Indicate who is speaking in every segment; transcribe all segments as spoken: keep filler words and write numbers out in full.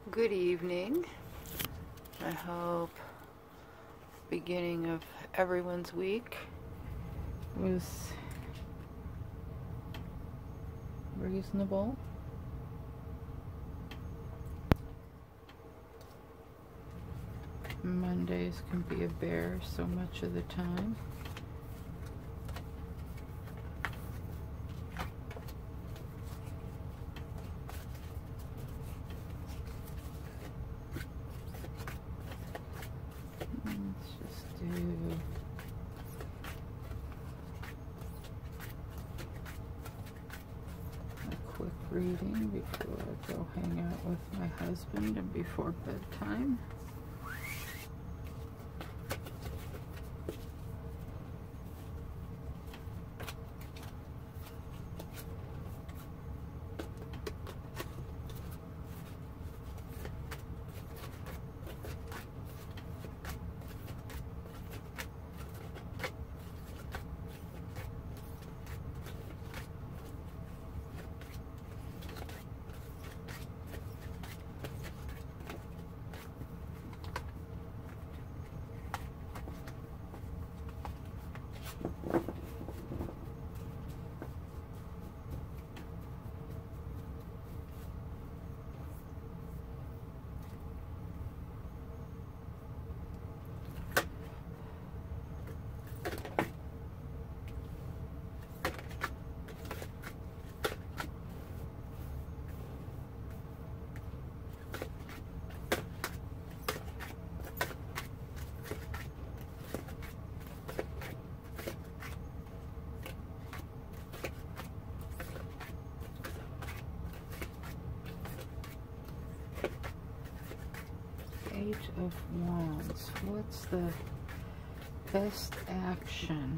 Speaker 1: Good evening. I hope beginning of everyone's week was reasonable. Mondays can be a bear so much of the time. Reading before I go hang out with my husband and before bedtime. Eight of Wands. What's the best action?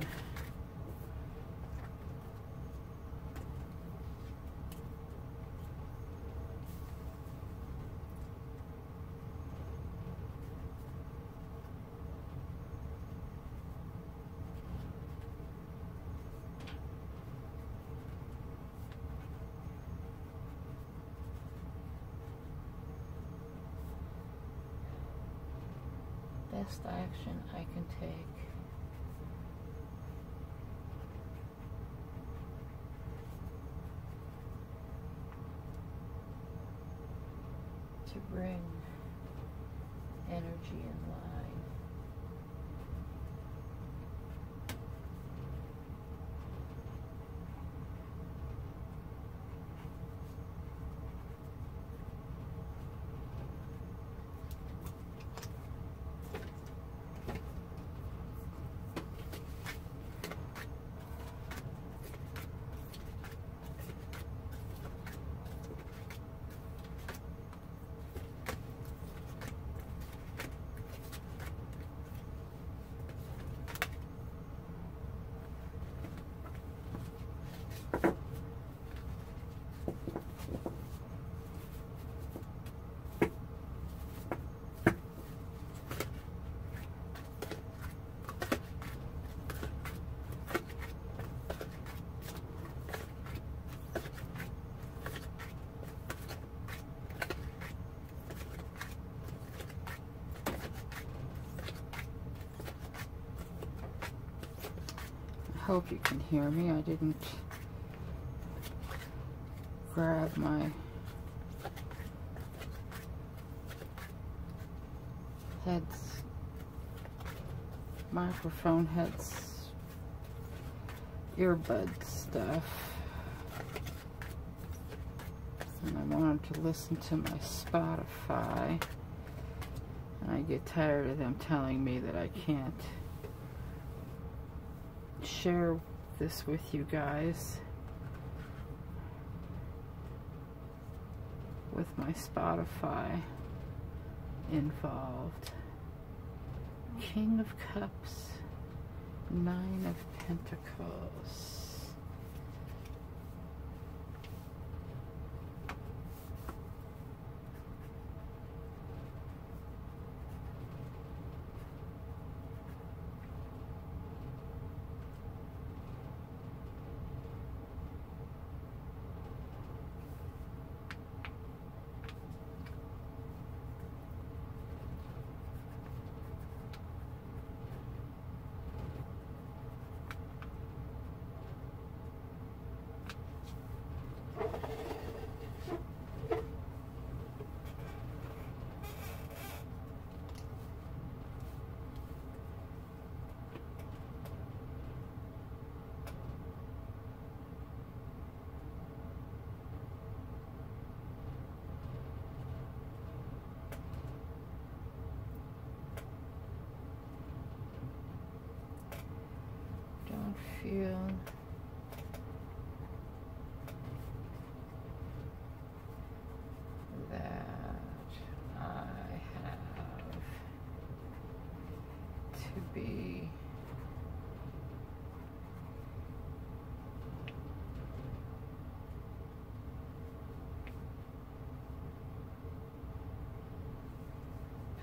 Speaker 1: Best action I can take. To bring energy in line. I hope you can hear me. I didn't grab my heads, microphone heads, earbud stuff. And I wanted to listen to my Spotify. And I get tired of them telling me that I can't share this with you guys with my Spotify involved. King of Cups, Nine of Pentacles.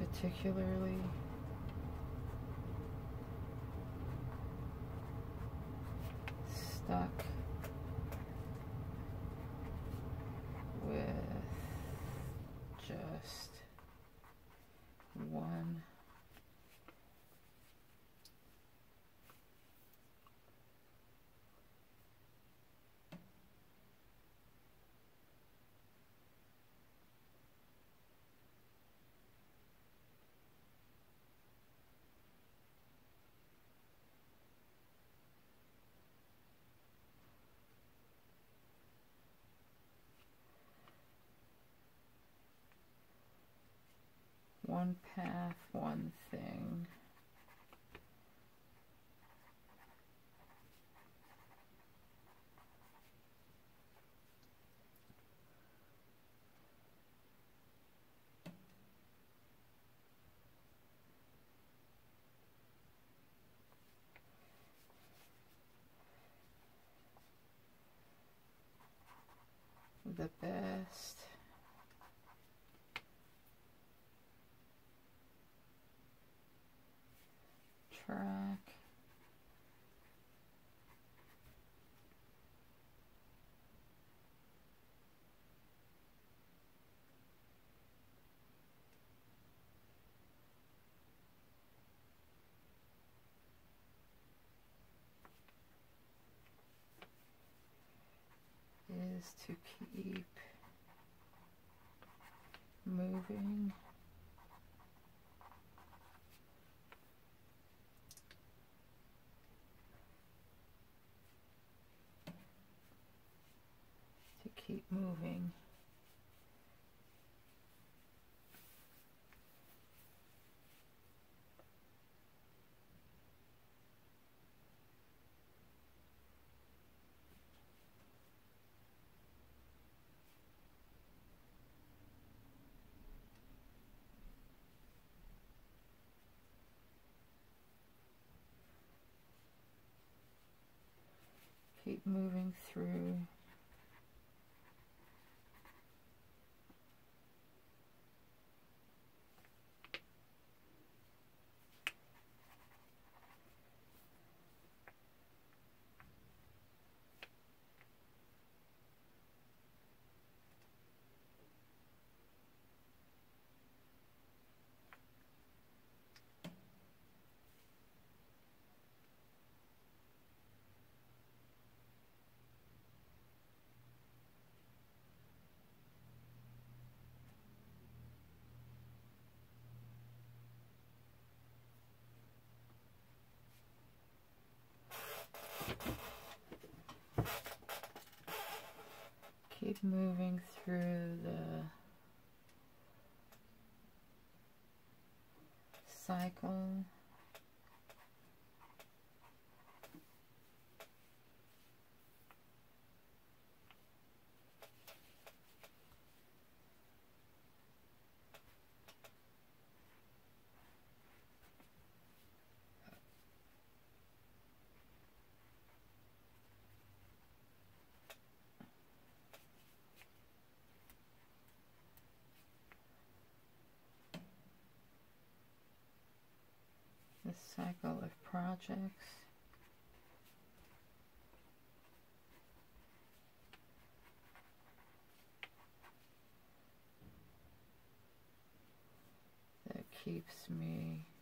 Speaker 1: particularly stuck with just one one path, one thing. The best trak is to keep moving to keep moving keep moving through keep moving through the cycle the cycle of projects, that keeps me